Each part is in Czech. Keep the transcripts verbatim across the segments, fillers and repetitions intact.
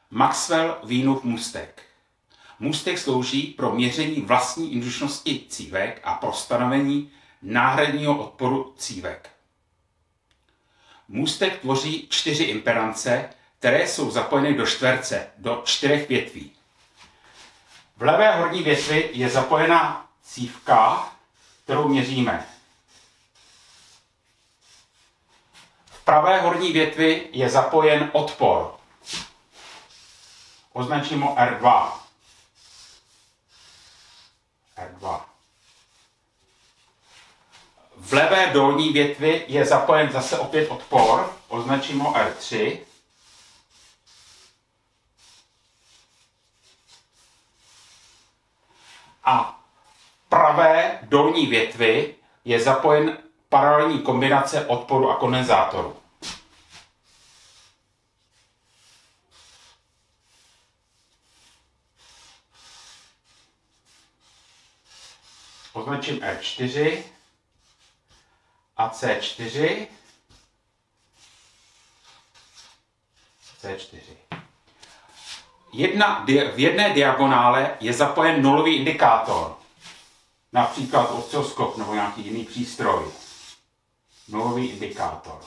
Maxwell-Wienův můstek. Můstek slouží pro měření vlastní indučnosti cívek a pro stanovení náhradního odporu cívek. Můstek tvoří čtyři impedance, které jsou zapojeny do čtverce, do čtyřech větví. V levé horní větvi je zapojena cívka, kterou měříme. V pravé horní větvi je zapojen odpor. Označím ho R dva. R dva. V levé dolní větvi je zapojen zase opět odpor. Označím ho R tři. A v pravé dolní větvi je zapojen paralelní kombinace odporu a kondenzátoru. Označím R čtyři a C čtyři. C čtyři. Jedna, v jedné diagonále je zapojen nulový indikátor. Například osciloskop nebo nějaký jiný přístroj. Nulový indikátor.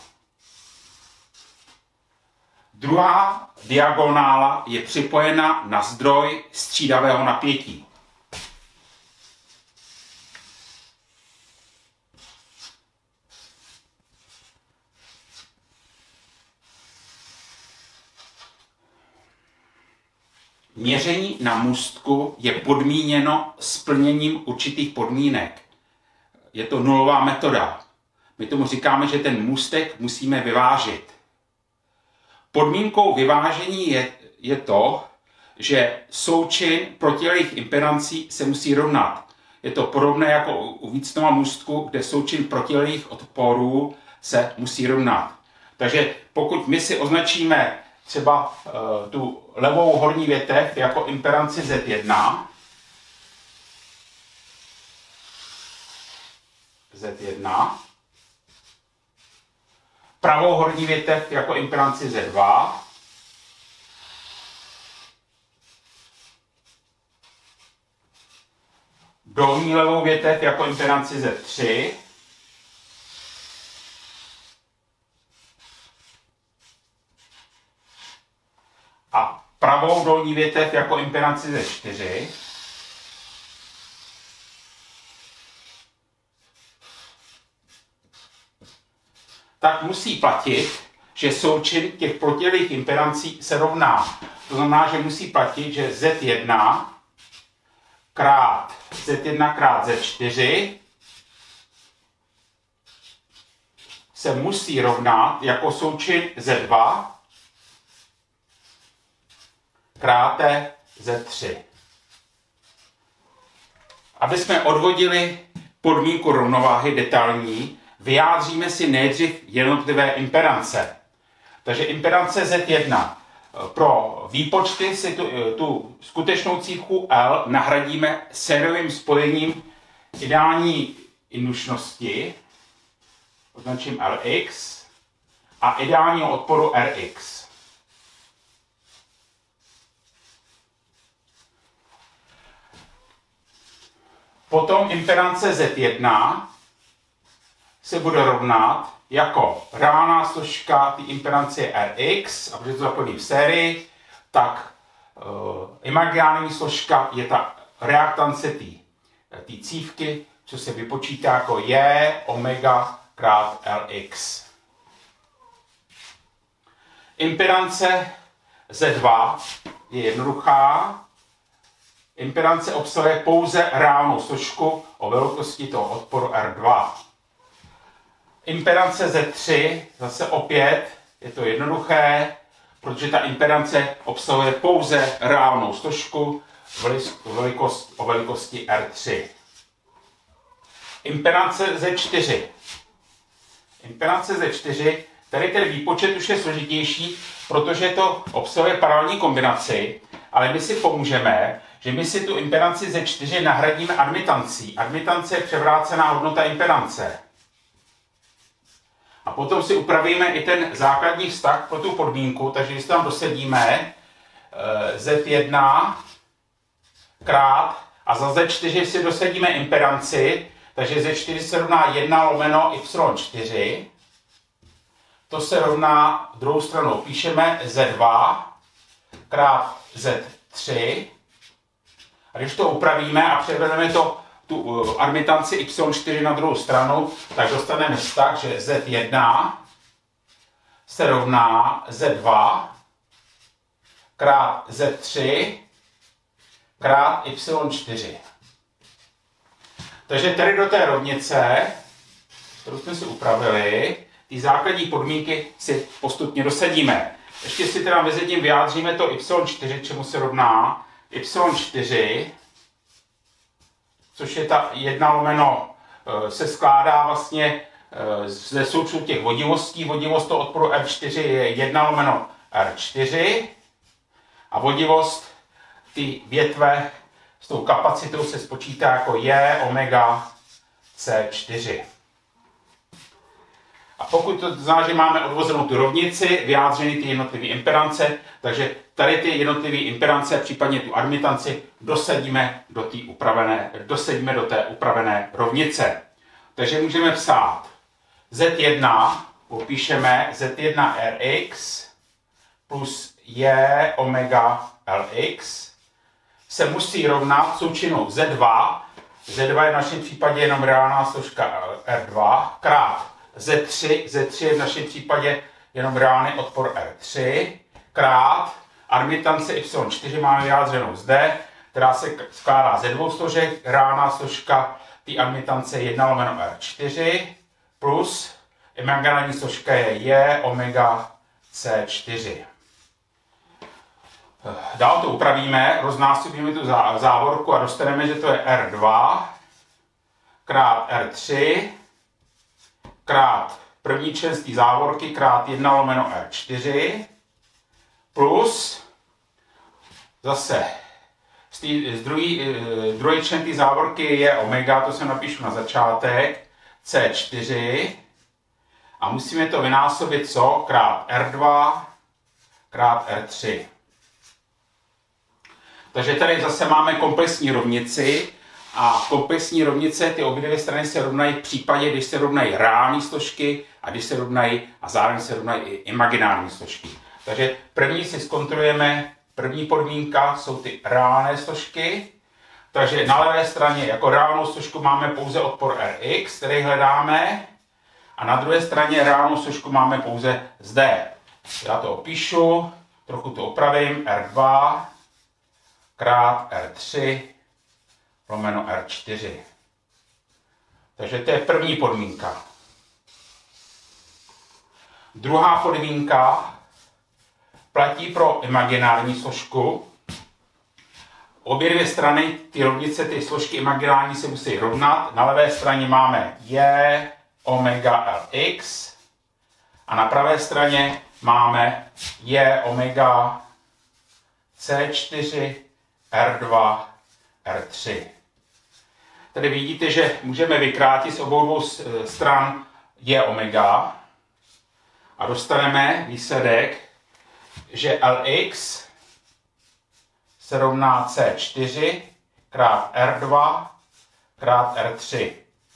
Druhá diagonála je připojena na zdroj střídavého napětí. Měření na můstku je podmíněno splněním určitých podmínek. Je to nulová metoda. My tomu říkáme, že ten můstek musíme vyvážit. Podmínkou vyvážení je, je to, že součin protilejných impedancí se musí rovnat. Je to podobné jako u Wheatstonova můstku, kde součin protilejných odporů se musí rovnat. Takže pokud my si označíme třeba uh, tu levou horní větev jako impedanci Z jedna, Z jedna, pravou horní větev jako impedanci Z dva, dolní levou větev jako impedanci Z tři, a pravou dolní větev jako impedanci Z čtyři. Tak musí platit, že součin těch protilejných impedancí se rovná. To znamená, že musí platit, že Z jedna krát Z jedna krát Z čtyři se musí rovnat jako součin Z dva kráté Z tři. Aby jsme odvodili podmínku rovnováhy detailní, vyjádříme si nejdřív jednotlivé impedance. Takže impedance Z jedna. Pro výpočty si tu, tu skutečnou cívku L nahradíme sériovým spojením ideální indučnosti, označím L X, a ideálního odporu R X. Potom impedance Z jedna se bude rovnat jako reálná složka té impedance R X, a protože to zapojí v sérii, tak uh, imaginární složka je ta reaktance té cívky, co se vypočítá jako J omega krát L X. Impedance Z dva je jednoduchá. Impedance obsahuje pouze reálnou složku o velikosti toho odporu R dva. Impedance Z tři, zase opět, je to jednoduché, protože ta impedance obsahuje pouze reálnou složku velikost, o velikosti R tři. Impedance Z čtyři. Impedance Z čtyři, tady ten výpočet už je složitější, protože to obsahuje paralelní kombinaci, ale my si pomůžeme, že my si tu impedanci Z čtyři nahradíme admitancí. Admitance je převrácená hodnota impedance. A potom si upravíme i ten základní vztah pro tu podmínku, takže když tam dosedíme, Z jedna krát, a za Z čtyři si dosadíme impedanci, takže Z čtyři se rovná jedna lomeno Y čtyři. To se rovná, druhou stranou píšeme Z dva krát Z tři. A když to upravíme a převedeme to tu admitanci Y čtyři na druhou stranu, tak dostaneme vztah, že Z jedna se rovná Z dva krát Z tři krát Y čtyři. Takže tady do té rovnice, kterou jsme si upravili, ty základní podmínky si postupně dosadíme. Ještě si teda mezi tím vyjádříme to Y čtyři, čemu se rovná Y čtyři, což je ta jedna lomeno, se skládá vlastně ze součtu těch vodivostí. Vodivost toho odporu R čtyři je jedna lomeno R čtyři a vodivost ty větve s tou kapacitou se spočítá jako J omega C čtyři. A pokud to znamená, že máme odvozenou tu rovnici, vyjádřeny ty jednotlivé impedance, takže tady ty jednotlivé impedance, případně tu admitanci, dosadíme do, té upravené, dosadíme do té upravené rovnice. Takže můžeme psát Z jedna, popíšeme Z jedna R X plus J omega L X se musí rovnat součinou Z dva, Z dva je v našem případě jenom reálná složka R dva, krát Z tři, Z tři je v našem případě jenom reálný odpor R tři, krát admitance Y čtyři máme vyjádřenou zde, která se skládá ze dvou složek, reálná složka té admitance jedna lomeno R čtyři, plus imaginární složka je J omega C čtyři. Dál to upravíme, roznásobíme tu závorku a dostaneme, že to je R dva krát R tři krát první část té závorky krát jedna lomeno R čtyři plus zase z, tý, z druhé druhé část té závorky je omega, to se napíšu na začátek, C čtyři a musíme to vynásobit co? Krát R dva krát R tři. Takže tady zase máme komplexní rovnici a komplexní rovnice, ty obě dvě strany se rovnají v případě, když se rovnají reální složky a když se rovnají a zároveň se rovnají i imaginární složky. Takže první si zkontrolujeme, první podmínka jsou ty reálné složky. Takže na levé straně jako reálnou složku máme pouze odpor Rx, který hledáme, a na druhé straně reálnou složku máme pouze zde. Já to opíšu, trochu to opravím, R dva krát R tři lomeno R čtyři. Takže to je první podmínka. Druhá podmínka platí pro imaginární složku. Obě dvě strany, ty rovnice, ty složky imaginární se musí rovnat. Na levé straně máme J omega Lx a na pravé straně máme J omega C čtyři R dva R tři. Tady vidíte, že můžeme vykrátit z obou dvou stran J omega a dostaneme výsledek, že Lx se rovná C čtyři krát R dva krát R tři.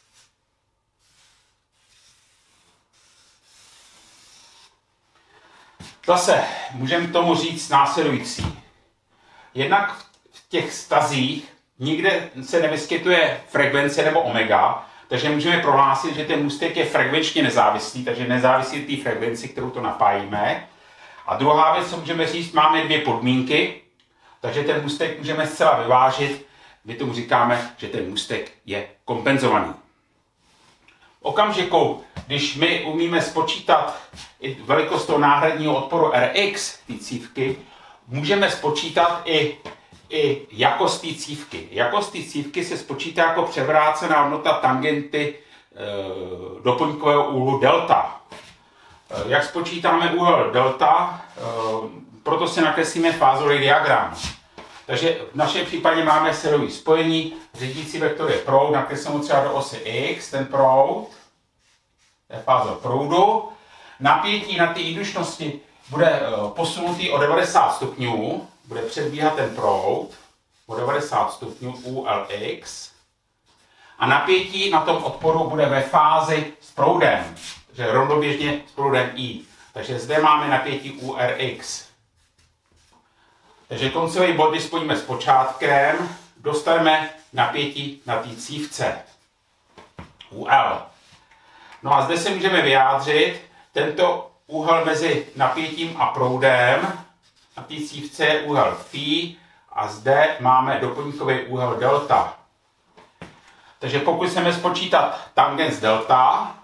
Zase můžeme tomu říct následující. Jednak v těch stazích nikde se nevyskytuje frekvence nebo omega, takže můžeme prohlásit, že ten můstek je frekvenčně nezávislý, takže nezávisí od té frekvenci, kterou to napájíme. A druhá věc, co můžeme říct, máme dvě podmínky, takže ten můstek můžeme zcela vyvážit. My tomu říkáme, že ten můstek je kompenzovaný. V okamžiku, když my umíme spočítat i velikost toho náhradního odporu Rx, ty cívky, můžeme spočítat i, i jakost té cívky. Jakost té cívky se spočítá jako převrácená hodnota tangenty e, doplňkového úhlu delta. E, jak spočítáme úhel delta, e, proto si nakreslíme fázový diagram. Takže v našem případě máme seriový spojení, řídící vektor je proud, nakreslíme třeba do osy x, ten proud, to je fázor proudu. Napětí na té indučnosti bude posunutý o devadesát stupňů, bude předbíhat ten proud o devadesát stupňů U L X a napětí na tom odporu bude ve fázi s proudem, že rovnoběžně s proudem I. Takže zde máme napětí U R X. Takže koncový bod, když spojíme s počátkem, dostaneme napětí na té cívce U L. No a zde se můžeme vyjádřit, tento úhel mezi napětím a proudem na té cívce je úhel phi a zde máme doplňkový úhel delta. Takže pokud chceme spočítat tangens delta,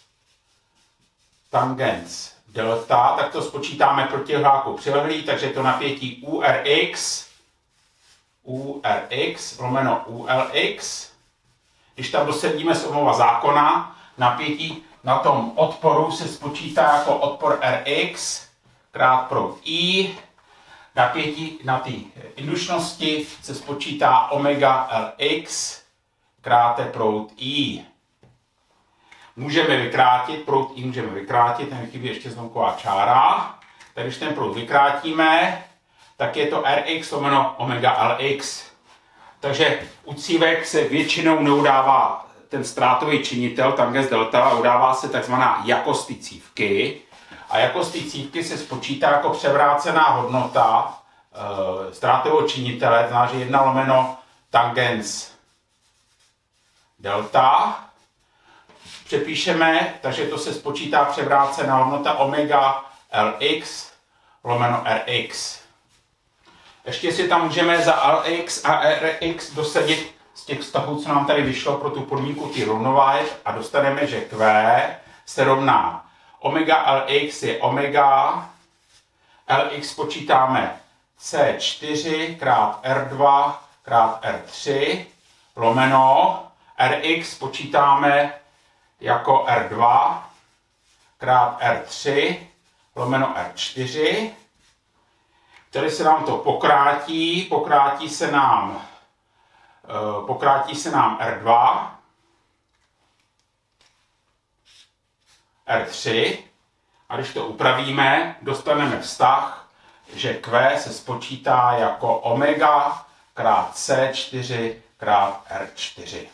tangens delta, tak to spočítáme protihlávkou přilehlý, takže to napětí U R X, U R X lomeno U L X. Když tam dosedíme z Ohmova zákona, napětí na tom odporu se spočítá jako odpor R X krát proud I. Napětí na té indučnosti se spočítá omega L X krát proud I. Můžeme vykrátit, proud I můžeme vykrátit, tam chybí ještě zlomková čára. Tak když ten proud vykrátíme, tak je to R X lomeno omega L X. Takže u cívek se většinou neudává ten ztrátový činitel, tangens delta, a udává se takzvaná jakost té cívky. A jakost té cívky se spočítá jako převrácená hodnota e, ztrátového činitele, znamená, že jedna lomeno tangens delta. Přepíšeme, takže to se spočítá převrácená hodnota omega L X lomeno R X. Ještě si tam můžeme za L X a R X dosadit z těch vztahů, co nám tady vyšlo pro tu podmínku ty rovnováhy a dostaneme, že Q se rovná omega L X je omega, L X počítáme C čtyři krát R dva krát R tři lomeno, R X počítáme jako R dva krát R tři lomeno R čtyři. Tady se nám to pokrátí, pokrátí se nám, pokrátí se nám R dva, R tři a když to upravíme, dostaneme vztah, že Q se spočítá jako omega krát C čtyři krát R čtyři.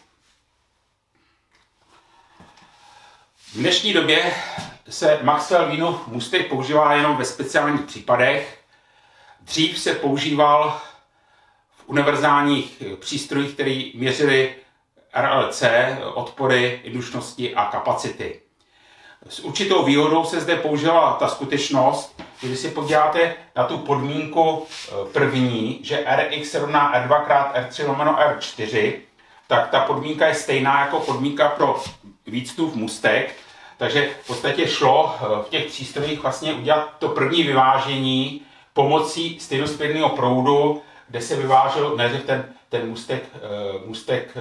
V dnešní době se Maxwell-Wienův můstek používá jenom ve speciálních případech. Dřív se používal v univerzálních přístrojích, které měřily R L C, odpory, indučnosti a kapacity. S určitou výhodou se zde použila ta skutečnost, že když si podíváte na tu podmínku první, že R X se rovná R dva krát R tři lomeno R čtyři, tak ta podmínka je stejná jako podmínka pro výctův můstek. Takže v podstatě šlo v těch přístrojích vlastně udělat to první vyvážení pomocí stejnosměrného proudu, kde se vyvážel nejdřív ten, ten můstek, můstek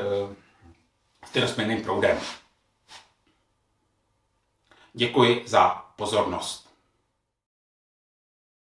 stejnosměrným proudem. Děkuji za pozornost.